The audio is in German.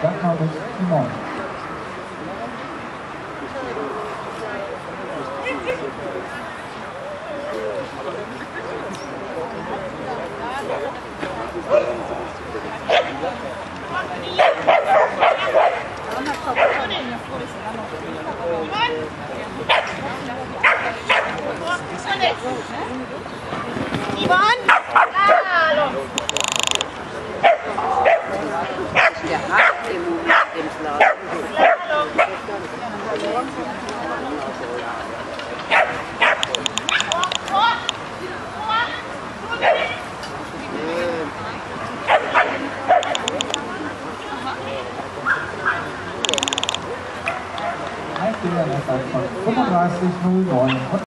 Bernhardus Simon. Ivan! Der hat im Moment den Schlaf. Ein Fehler von 35:09.